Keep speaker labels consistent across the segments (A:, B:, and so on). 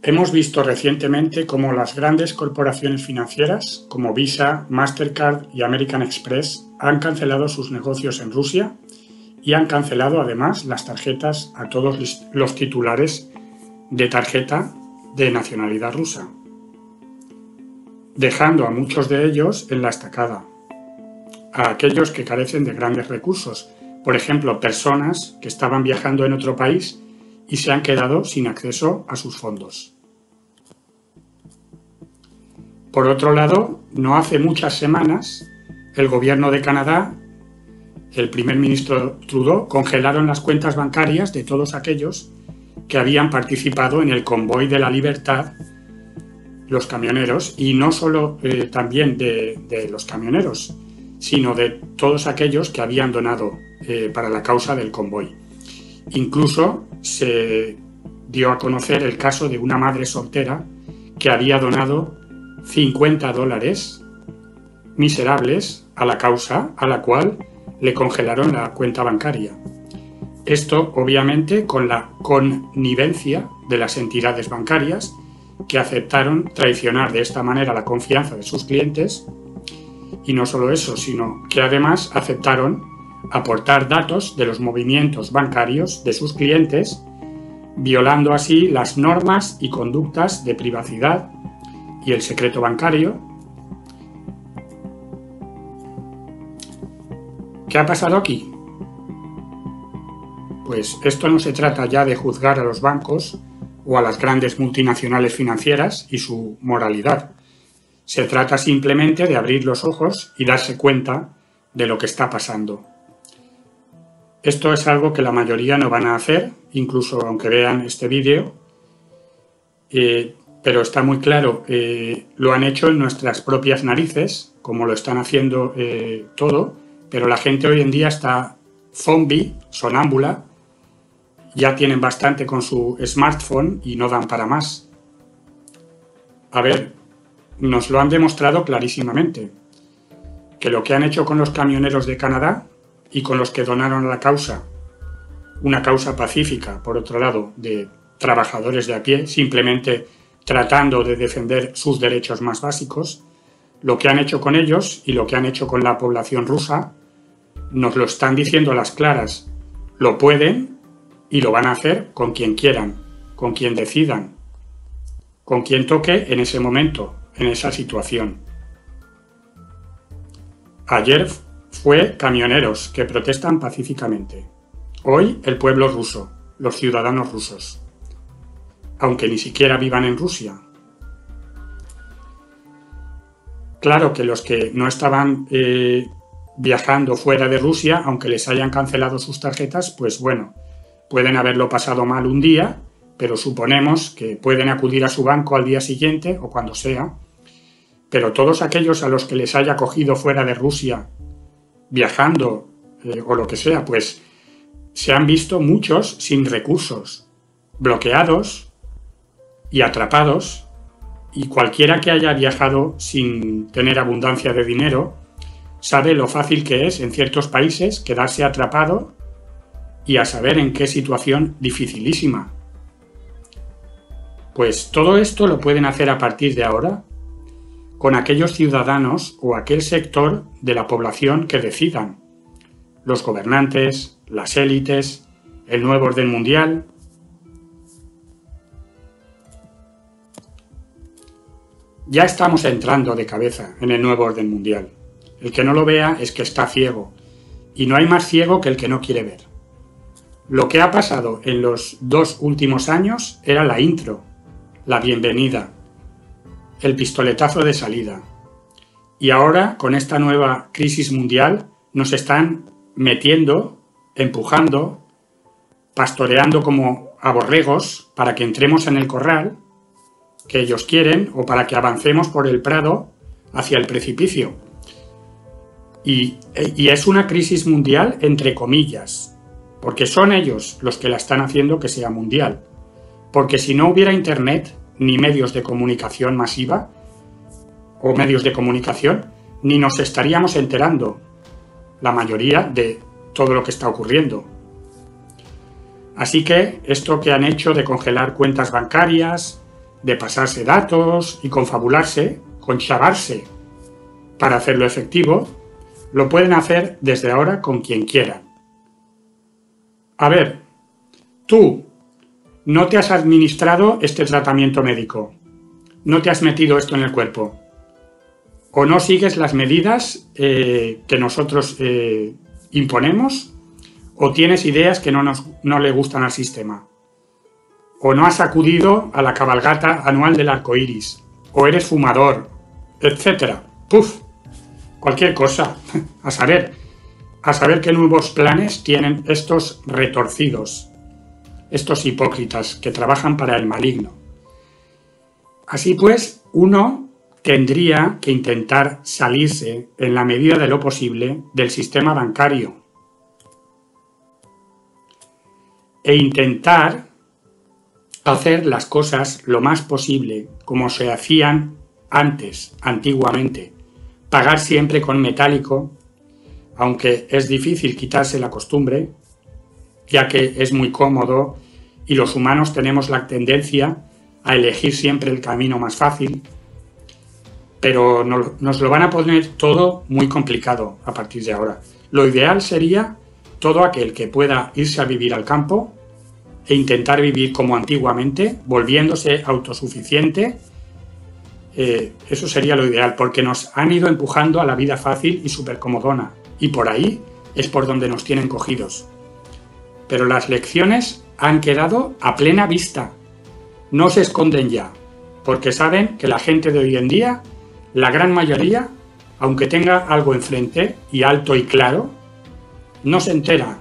A: Hemos visto recientemente cómo las grandes corporaciones financieras como Visa, Mastercard y American Express han cancelado sus negocios en Rusia y han cancelado además las tarjetas a todos los titulares de tarjeta de nacionalidad rusa, dejando a muchos de ellos en la estacada, a aquellos que carecen de grandes recursos, por ejemplo, personas que estaban viajando en otro país y se han quedado sin acceso a sus fondos. Por otro lado, no hace muchas semanas, el gobierno de Canadá, el primer ministro Trudeau, congelaron las cuentas bancarias de todos aquellos que habían participado en el convoy de la libertad, los camioneros, y no solo también de los camioneros, sino de todos aquellos que habían donado para la causa del convoy. Incluso se dio a conocer el caso de una madre soltera que había donado $50 miserables a la causa, a la cual le congelaron la cuenta bancaria. Esto, obviamente, con la connivencia de las entidades bancarias que aceptaron traicionar de esta manera la confianza de sus clientes, y no solo eso, sino que además aceptaron aportar datos de los movimientos bancarios de sus clientes, violando así las normas y conductas de privacidad y el secreto bancario. ¿Qué ha pasado aquí? Pues esto no se trata ya de juzgar a los bancos o a las grandes multinacionales financieras y su moralidad. Se trata simplemente de abrir los ojos y darse cuenta de lo que está pasando. Esto es algo que la mayoría no van a hacer, incluso aunque vean este vídeo, pero está muy claro, lo han hecho en nuestras propias narices, como lo están haciendo todo, pero la gente hoy en día está zombie, sonámbula, ya tienen bastante con su smartphone y no dan para más. A ver, nos lo han demostrado clarísimamente, que lo que han hecho con los camioneros de Canadá y con los que donaron a la causa, una causa pacífica, por otro lado, de trabajadores de a pie, simplemente tratando de defender sus derechos más básicos, lo que han hecho con ellos y lo que han hecho con la población rusa, nos lo están diciendo a las claras. Lo pueden y lo van a hacer con quien quieran, con quien decidan, con quien toque en ese momento, en esa situación. Ayer fue camioneros que protestan pacíficamente. Hoy el pueblo ruso, los ciudadanos rusos, aunque ni siquiera vivan en Rusia. Claro que los que no estaban viajando fuera de Rusia, aunque les hayan cancelado sus tarjetas, pues bueno, pueden haberlo pasado mal un día, pero suponemos que pueden acudir a su banco al día siguiente o cuando sea. Pero todos aquellos a los que les haya cogido fuera de Rusia, viajando o lo que sea, pues se han visto muchos sin recursos, bloqueados y atrapados, y cualquiera que haya viajado sin tener abundancia de dinero sabe lo fácil que es en ciertos países quedarse atrapado y a saber en qué situación dificilísima. Pues todo esto lo pueden hacer a partir de ahora con aquellos ciudadanos o aquel sector de la población que decidan, los gobernantes, las élites, el nuevo orden mundial. Ya estamos entrando de cabeza en el nuevo orden mundial. El que no lo vea es que está ciego, y no hay más ciego que el que no quiere ver. Lo que ha pasado en los 2 últimos años era la intro, la bienvenida, el pistoletazo de salida. Y ahora, con esta nueva crisis mundial, nos están metiendo, empujando, pastoreando como a borregos para que entremos en el corral que ellos quieren o para que avancemos por el prado hacia el precipicio. Y es una crisis mundial entre comillas, porque son ellos los que la están haciendo que sea mundial. Porque si no hubiera internet ni medios de comunicación masiva o medios de comunicación, ni nos estaríamos enterando la mayoría de todo lo que está ocurriendo. Así que esto que han hecho de congelar cuentas bancarias, de pasarse datos y confabularse, conchavarse para hacerlo efectivo, lo pueden hacer desde ahora con quien quieran. A ver, tú no te has administrado este tratamiento médico, no te has metido esto en el cuerpo, o no sigues las medidas que nosotros imponemos, o tienes ideas que no le gustan al sistema, o no has acudido a la cabalgata anual del arco iris, o eres fumador, etcétera. ¡Puf! Cualquier cosa. A saber qué nuevos planes tienen estos retorcidos, estos hipócritas que trabajan para el maligno. Así pues, uno tendría que intentar salirse, en la medida de lo posible, del sistema bancario e intentar hacer las cosas lo más posible como se hacían antes, antiguamente. Pagar siempre con metálico, aunque es difícil quitarse la costumbre, ya que es muy cómodo y los humanos tenemos la tendencia a elegir siempre el camino más fácil, pero nos lo van a poner todo muy complicado a partir de ahora. Lo ideal sería todo aquel que pueda irse a vivir al campo e intentar vivir como antiguamente, volviéndose autosuficiente. Eso sería lo ideal, porque nos han ido empujando a la vida fácil y súper comodona, y por ahí es por donde nos tienen cogidos. Pero las lecciones han quedado a plena vista, no se esconden ya, porque saben que la gente de hoy en día, la gran mayoría, aunque tenga algo enfrente y alto y claro, no se enteran,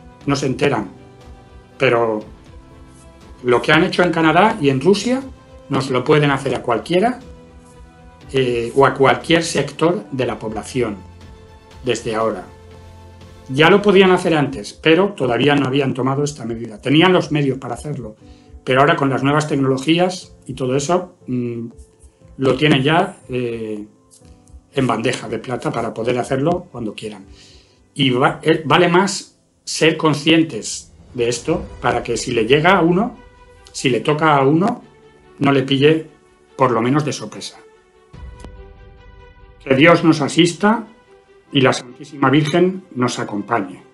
A: pero lo que han hecho en Canadá y en Rusia nos lo pueden hacer a cualquiera o a cualquier sector de la población desde ahora. Ya lo podían hacer antes, pero todavía no habían tomado esta medida. Tenían los medios para hacerlo, pero ahora con las nuevas tecnologías y todo eso lo tienen ya en bandeja de plata para poder hacerlo cuando quieran. Y vale más ser conscientes de esto para que si le llega a uno, si le toca a uno, no le pille por lo menos de sorpresa. Que Dios nos asista y la Santísima Virgen nos acompañe.